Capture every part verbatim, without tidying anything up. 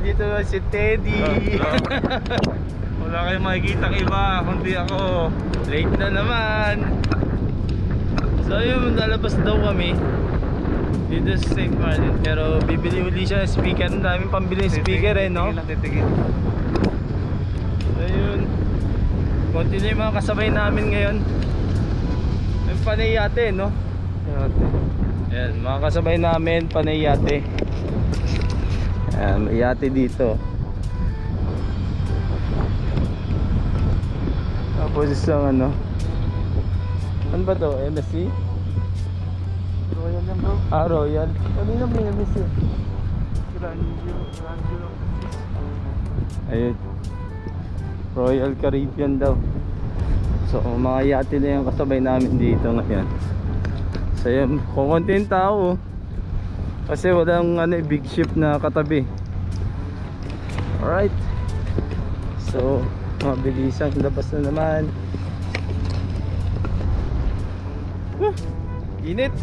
Nandito si Teddy. Wala kayong makikita iba kundi ako. Late na naman. So yun, lalabas daw kami dito sa Saint Martin. Pero bibili uli siya ng speaker. Ang daming pambili ng speaker eh, no? Titigil. So yun, konti na yung mga kasabay namin ngayon. May panay yate, no? Ayan, mga kasabay namin, panay yate. Ayan, may yate dito. Tapos isang ano, ano ba to? M S C? Royal yan bro. Ah, Royal. Kanina may M S C. Grandview, Grandview. Ayun, Royal Caribbean daw. So mga yate na yung kasabay namin dito ngayon. So yun, kukunti yung tao kasi walang ano, big ship na katabi. Alright, so mabilisang labas na naman. Huh, init.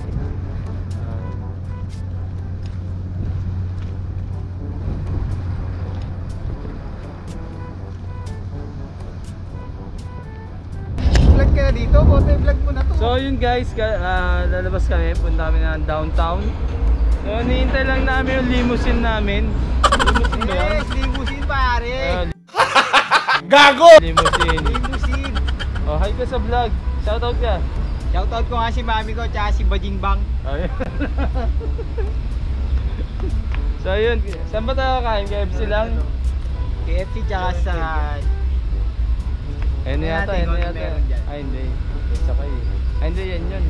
Vlog ka na dito, bote vlog mo na to. So yun guys, uh, lalabas kami, punta kami ng downtown. So hinihintay lang namin yung limousine namin. Limousine ba yun? Yes, limousine pare. Ayun, Gago! limousine. Limousine. Oh, hi ka sa vlog. Shoutout ka. Shoutout ko nga si mami ko tsaka si Bajing Bang. Ayun. So yun, saan ba tayo kakain? K F C lang? K F C tsaka sa... Ayun na yata, natin ayun na kung ano yata. meron dyan. Ay hindi, basta kayo. Ay hindi, yan yun.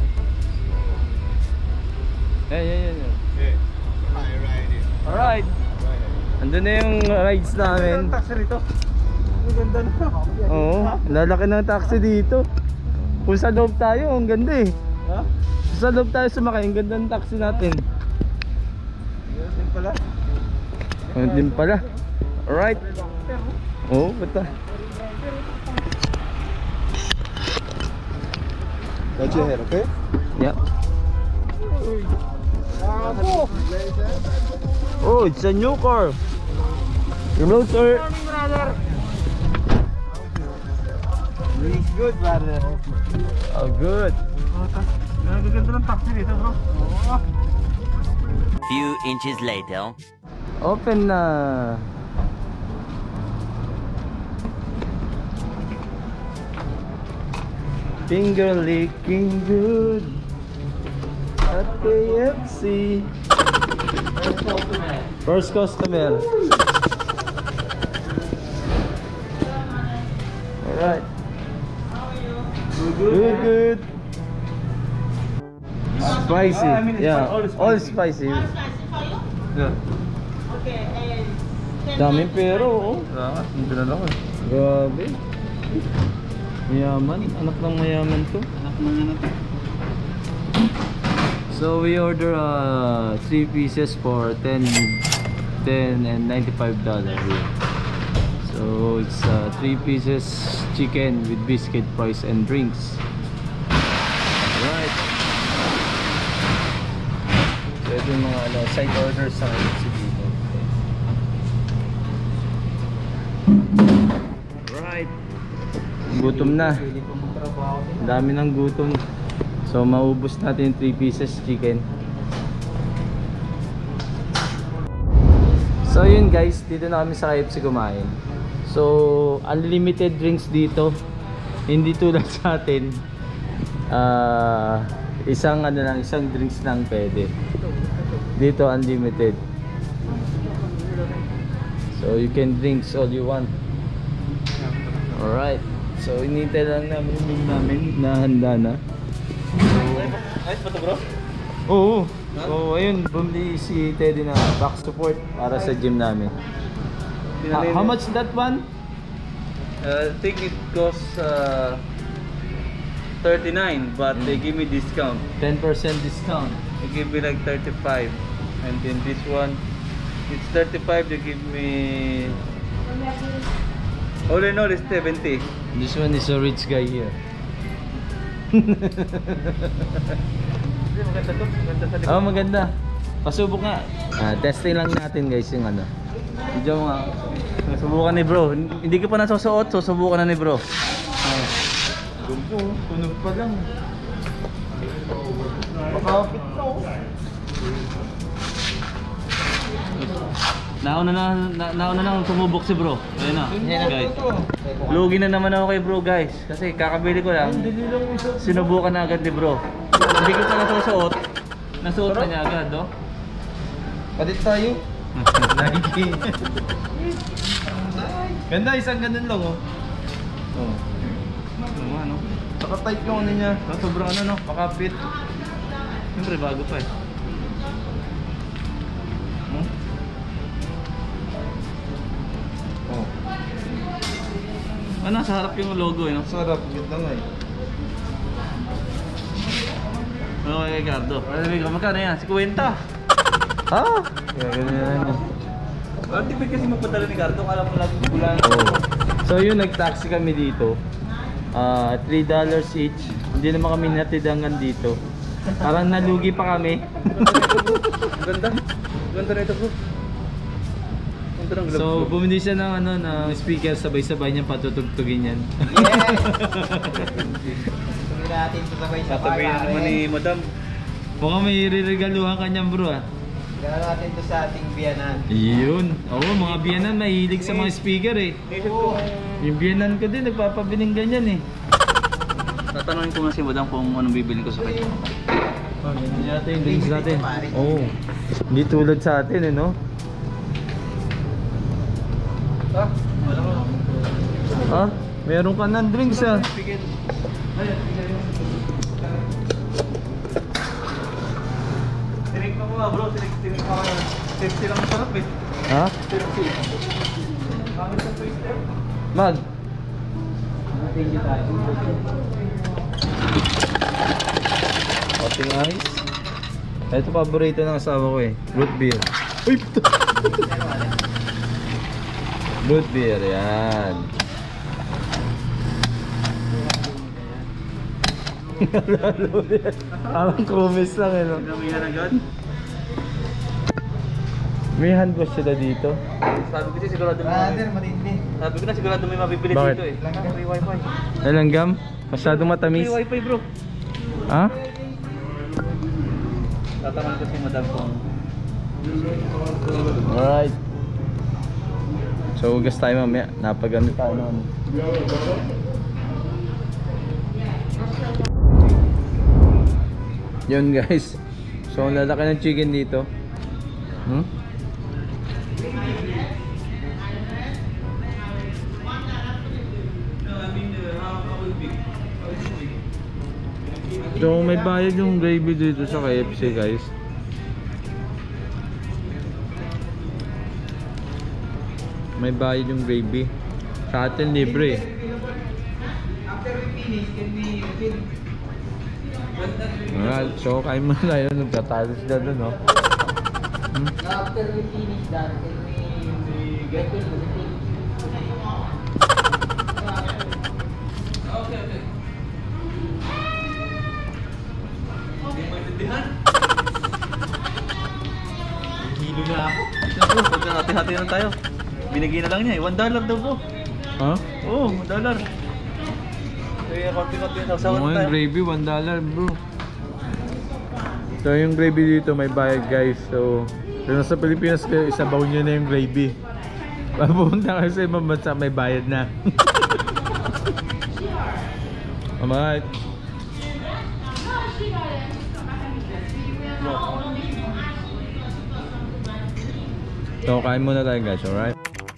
Yan, yan, yan, yan. Alright, andun na yung rides namin. taxi rito. Ang ganda na. Oo, lalaki ng taxi dito. Kung sa loob tayo, ang ganda eh. Ha? Kung sa loob tayo sumakay, ang ganda ng taxi natin. Yan din pala. Ayun din pala. Alright. Oo, bata. Got your head, okay? Yeah. Bravo! Oh, it's a new car. Hello, sir. Morning, brother. It's good, brother. Oh, good. Nagaganda ng taxi dito, bro. Few inches later. Open na. Finger licking good at K F C. First customer. Alright. Good, good. Spicy. I mean, it's Yeah, all all spicy. spicy. All spicy for you? Yeah. Okay, and ten Daming minutes. pero, oh. Salamat, hindi na lang eh. Grabe. Mayaman, anak ng mayaman to. Anak mo na to. So we order uh, three pieces for ten, ten and ninety-five dollars. So it's uh, three pieces chicken with biscuit, fries and drinks. Alright. So ito yung mga ano, side orders sa dito. Alright. Gutom na. Ang dami ng gutom. So maubos natin yung three pieces chicken. So yun guys, dito na kami sa K F C kumain. So unlimited drinks dito. Hindi tulad sa atin. Uh, isang ano lang, isang drinks lang pwede. Dito unlimited. So you can drinks all you want. Alright. So inintay lang namin yung meal namin na handa na. Ayos ba ito, bro? Oo. So ayun, bumili si Teddy na back support para sa gym namin. Ha- how much that one? Uh, I think it costs uh, thirty-nine, but they give me discount. ten percent discount. They give me like thirty-five, and then this one, it's thirty-five. They give me all in all, it's seventy. This one is a rich guy here. Maganda to, maganda sa Oh, maganda. Pasubok nga. Ah, testing lang natin guys yung ano. Video nga. Susubukan ni bro. Hindi ka pa nasusuot, susubukan na ni bro. Gumpo, tunog pa lang. Makapit na oh. Nauna na, na nauna na sumubok si bro. Ayun na, Yan na guys. to. Lugi na naman ako kay bro guys. Kasi kakabili ko lang. Dili lang yung isa. Sinubukan na agad ni bro. Hindi ko pa nasusuot. Nasuot na niya agad, no? Palit tayo. Nike. Ganda, isang ganun lang oh. Oo. Ano, ano? Naka-tight yung ano niya. Ah, sobrang ano, no? Makapit. Siyempre, bago pa eh. Hmm? Oh. Ah, nasa harap yung logo eh, no? Sarap, ganda nga eh. Ano kay Ricardo? Ano kay magkano yan? Si Kuwenta. Ha? Kaya ganyan yan. Ang tipid kasi magpadala ni Ricardo, kala mo lagi bulan. Oh. So yun, nag-taxi kami dito. Ah, three dollars each. Hindi naman kami natidangan dito. Parang nalugi pa kami. Ganda. Ganda na ito bro. Ganda ng glove So bro. bumili siya ng ano ng speaker, sabay-sabay niya patutugtugin yan. Hindi natin sasabay sa Tatabihin na naman ni Madam. Mukhang may riregaluhan kanyang bro ah. Gano'n natin to sa ating biyanan. Yun. Oo, mga biyanan mahilig sa mga speaker eh. Oo. Yung biyanan ko din nagpapabiling ganyan eh. Tatanungin ko nga si Madam kung anong bibilin ko sa kanya. Oh, yan yata yung drinks natin. Oo. Hindi tulad sa atin eh no? Ha? Wala ko. Ha? Meron ka ng drinks ah. Pigil. Ayun, pigil yun. Tinig mo nga bro, tinig, tinig mo nga. Safety lang masarap eh. Ha? Safety. Pangit sa twister. Mag. Thank you tayo. Oting ice. Ito paborito ng asawa ko eh. Root beer. Uy! puto. Root beer, yan. Parang kumis lang eh no? Pinamihan agad. May hand wash sila dito. Sabi ko kasi sigurado may Brother, matindi. Sabi ko na sigurado may mabibili Bakit? dito eh. Free wifi. Nalanggam? Masyadong matamis. Free wifi bro. Ha? Tatanungin ko si Madam kung Alright. So ugas tayo mamaya. Napagano tayo naman. Yun guys. So ang lalaki ng chicken dito. Hmm? So may bayad yung gravy dito sa K F C guys. May bayad yung gravy. Sa atin libre eh. After we finish, can we refill? Alright, so kain mo na yun. Nagtatalo sila doon no. Hmm? After we finish that, can we get to refill? okay, okay. Hindi mo intindihan. Hilo na ako. Ito bro, pagkakati-hati na tayo. Binigay na lang niya eh, one dollar daw bro. Ha? Oo, one dollar. Kaya konti-konti na usawan Oo, na yung tayo. gravy, one dollar bro. So yung gravy dito may bayad guys. So kung nasa Pilipinas kayo, isabaw nyo na yung gravy. Pag pumunta kayo sa ibang bansa, may bayad na. Alright. So kain muna tayo guys, alright?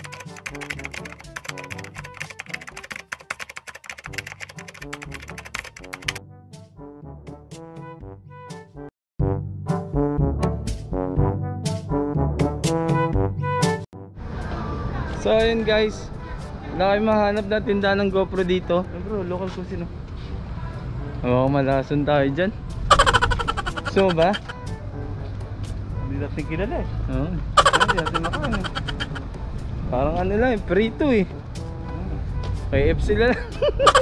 So ayun guys, wala kayo mahanap na tindahan ng GoPro dito. Eh bro, local cuisine oh. Oo, malason tayo dyan. So ba? Hindi natin kilala eh. Oo. Hindi natin makain eh. Parang ano lang, eh, prito eh. K F C na lang.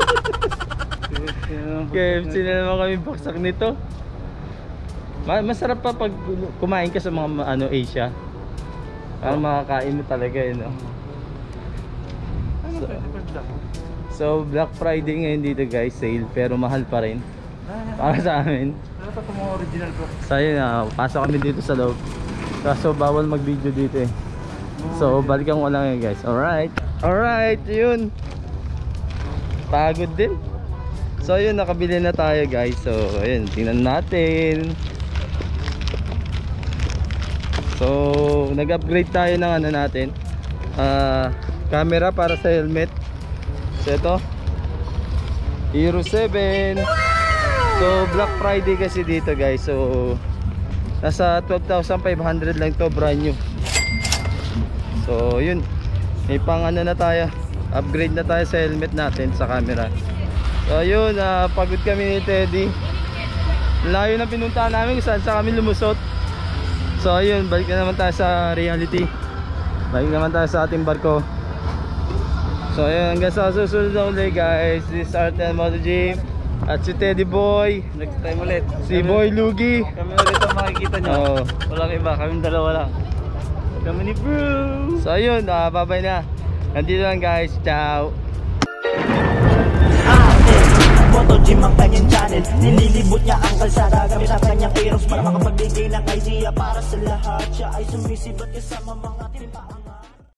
K F C na naman kami baksak nito. Ma- Masarap pa pag kumain ka sa mga ano Asia. Parang makakain mo talaga eh, no? Ano So- twenty-five lang? So Black Friday ngayon dito guys, sale pero mahal pa rin Ah, para sa amin. ano pa itong mga original bro? So ayun na, pasok kami dito sa loob. Kaso bawal mag video dito eh. So balikan ko lang yun guys. Alright. Alright, yun. Pagod din. So yun, nakabili na tayo guys. So ayun, tingnan natin. So nag-upgrade tayo ng ano natin, ah, camera para sa helmet. So ito Hero seven. So Black Friday kasi dito guys. So nasa twelve thousand five hundred lang to, brand new. So yun, may pang ano na tayo, upgrade na tayo sa helmet natin, sa camera. So yun, uh, pagod kami ni Teddy. Layo na pinuntahan namin kung saan sa kami lumusot. So ayun, balik na naman tayo sa reality. Balik naman tayo sa ating barko. So ayun, hanggang sa susunod na ulit guys. This is Artel MotoG at si Teddy Boy, Next time ulit. si Boy Lugi. Kami ulit ang makikita nyo. Oo. Walang iba, kami dalawa lang. Kami ni bro. So ayun, uh, bye-bye na. Nandito lang guys, ciao. MotoGym ang kanyang channel. Nililibot niya ang kalsada gamit ang kanyang Aerox para makapagbigay ng idea para sa lahat. Siya ay sumisibat kasama mga